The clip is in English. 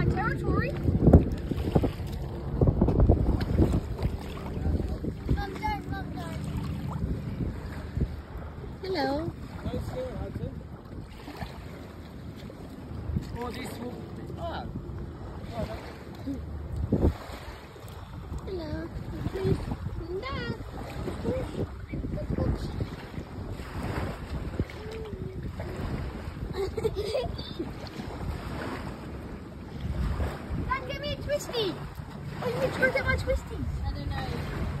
my territory. Mum, don't. Hello. Oh, this will... Ah. Hello. Dad. Dad, get me a twisty. Oh, you need to go get my twisties. I don't know.